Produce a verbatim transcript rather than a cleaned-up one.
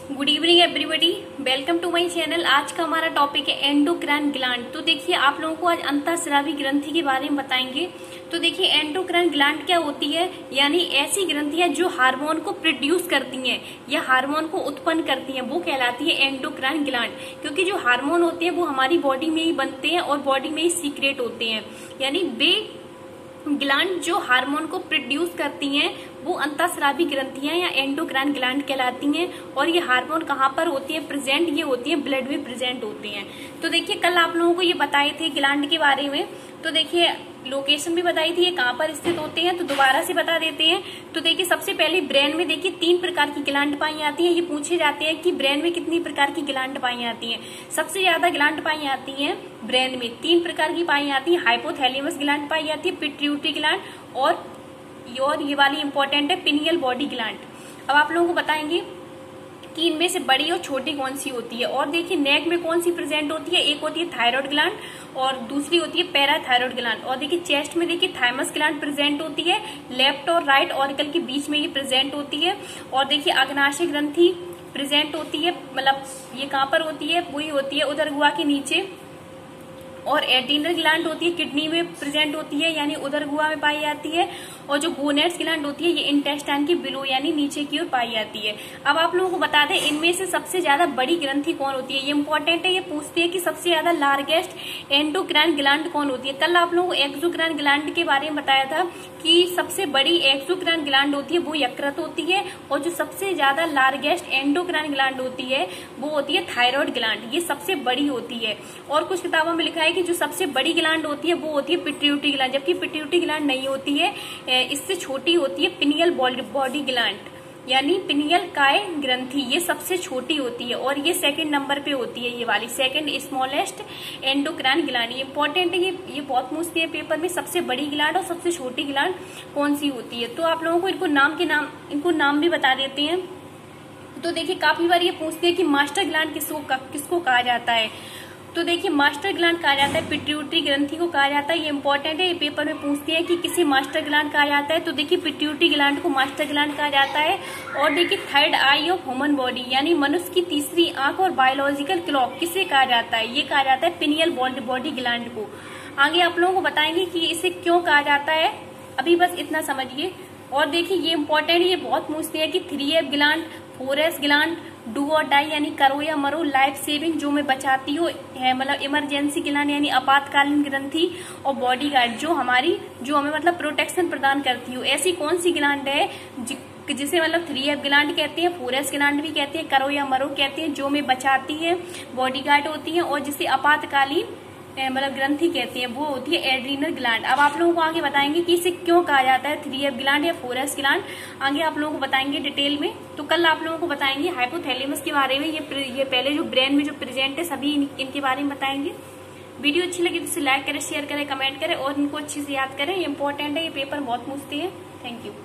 Good evening everybody, welcome to my channel. आज का हमारा टॉपिक है एंडोक्राइन ग्लैंड। तो देखिए आप लोगों को आज अंतःस्रावी ग्रंथि के बारे में बताएंगे। तो देखिए एंडोक्राइन ग्लैंड क्या होती है, यानी ऐसी ग्रंथियां जो हार्मोन को प्रोड्यूस करती हैं या हार्मोन को उत्पन्न करती हैं, वो कहलाती है एंडोक्राइन ग्लैंड। क्योंकि जो हार्मोन होते हैं वो हमारी बॉडी में ही बनते हैं और बॉडी में ही सीक्रेट होते हैं, यानी वे ग्लैंड जो हार्मोन को प्रोड्यूस करती हैं वो अंतःस्रावी ग्रंथियां या एंडोक्राइन ग्लैंड कहलाती हैं। और ये हार्मोन कहाँ पर होती है प्रेजेंट, ये होती है ब्लड में प्रेजेंट होती हैं। तो देखिए कल आप लोगों को ये बताए थे ग्लैंड के बारे में, तो देखिए लोकेशन भी बताई थी ये कहाँ पर स्थित होते हैं, तो दोबारा से बता देते हैं। तो देखिए सबसे पहले ब्रेन में देखिए तीन प्रकार की ग्लैंड पाई जाती हैं। ये पूछे जाते हैं कि ब्रेन में कितनी प्रकार की ग्लैंड पाई जाती हैं। सबसे ज्यादा ग्लैंड पाई जाती हैं ब्रेन में, तीन प्रकार की पाई जाती है। हाइपोथैलेमस ग्लैंड पाई जाती है, पिट्यूटरी ग्लैंड और और ये वाली इंपॉर्टेंट है पिनियल बॉडी ग्लैंड। अब आप लोगों को बताएंगे कि इनमें से बड़ी और छोटी कौन सी होती है। और देखिए नेक में कौन सी प्रेजेंट होती है, एक होती है थायराइड ग्लैंड और दूसरी होती है पैराथायराइड ग्लैंड। और देखिए चेस्ट में देखिए थाइमस ग्लैंड प्रेजेंट होती है, लेफ्ट और राइट ऑरिकल के बीच में ये प्रेजेंट होती है। और देखिए अग्नाशय ग्रंथि प्रेजेंट होती है, मतलब ये कहाँ पर होती है, वही होती है उदर गुहा के नीचे। और एड्रीनल ग्लैंड होती है किडनी में प्रेजेंट होती है, यानी उदर गुहा में पाई जाती है। और जो गोनेड्स ग्लैंड होती है ये इंटेस्टाइन के बिलो यानी नीचे की ओर पाई जाती है। अब आप लोगों को बता दें इनमें से सबसे ज्यादा बड़ी ग्रंथि कौन होती है, ये इंपॉर्टेंट है। ये पूछते हैं कि सबसे ज्यादा लार्जेस्ट एंडोक्राइन ग्लैंड कौन होती है। कल आप लोगों को एक्सोक्राइन ग्लैंड के बारे में बताया था कि सबसे बड़ी एक्सोक्राइन ग्लैंड होती है वो यकृत होती है। और जो सबसे ज्यादा लार्जेस्ट एंडोक्राइन ग्लैंड होती है वो होती है थायराइड ग्लैंड, ये सबसे बड़ी होती है। और कुछ किताबों में लिखा है कि जो सबसे बड़ी ग्लैंड होती है वो होती है पिट्यूटरी ग्लैंड, जबकि पिट्यूटरी ग्लैंड नहीं होती है, इससे छोटी होती है पिनियल बॉडी ग्लैंड, यानी पिनियल काय ग्रंथि, ये सबसे छोटी होती है। और ये सेकंड नंबर पे होती है, ये वाली सेकंड स्मॉलेस्ट एंडोक्राइन ग्लैंड। ये इंपॉर्टेंट है, ये ये बहुत पूछते हैं पेपर में, सबसे बड़ी ग्लैंड और सबसे छोटी ग्लैंड कौन सी होती है। तो आप लोगों को इनको नाम के नाम इनको नाम भी बता देते हैं। तो देखिए काफी बार ये पूछते हैं कि मास्टर ग्लैंड किसको किसको कहा जाता है। तो देखिए मास्टर ग्लैंड कहा जाता है पिट्यूटरी ग्रंथि को कहा जाता है, ये इंपॉर्टेंट है। ये पेपर में पूछते हैं कि किसे मास्टर ग्लैंड कहा जाता है, तो देखिए पिट्यूटरी ग्लैंड को मास्टर ग्लैंड कहा जाता है। और देखिए third eye of human body, यानी मनुष्य की तीसरी आंख और बायोलॉजिकल क्लॉक किसे कहा जाता है, ये कहा जाता है पिनियल बॉडी ग्लैंड को। आगे आप लोगों को बताएंगे कि इसे क्यों कहा जाता है, अभी बस इतना समझिए। और देखिए ये इंपॉर्टेंट है, ये बहुत पूछते हैं कि three F gland, four S gland, do और डाई यानी करो या मरो, लाइफ सेविंग जो मैं बचाती हो है, मतलब इमरजेंसी ग्लैंड यानी आपातकालीन ग्रंथि, और बॉडी गार्ड जो हमारी जो हमें मतलब प्रोटेक्शन प्रदान करती हो। ऐसी कौन सी ग्लैंड है जिसे मतलब थ्री एफ ग्लैंड कहते हैं, फोर एस ग्लैंड भी कहते हैं, करो या मरो कहते हैं, जो में बचाती है, बॉडी गार्ड होती है, और जिसे आपातकालीन मतलब ग्रंथि कहते हैं, वो होती है एड्रीनल ग्लैंड। अब आप लोगों को आगे बताएंगे कि इसे क्यों कहा जाता है थ्री एफ ग्लैंड या फोर एस ग्लैंड, आगे आप लोगों को बताएंगे डिटेल में। तो कल आप लोगों को बताएंगे हाइपोथैलेमस के बारे में, ये ये पहले जो ब्रेन में जो प्रेजेंट है सभी इन, इनके बारे में बताएंगे। वीडियो अच्छी लगी तो इसे लाइक करें, शेयर करें, कमेंट करें और इनको अच्छे से याद करें, ये इंपॉर्टेंट है, ये पेपर बहुत पूछते हैं। Thank you.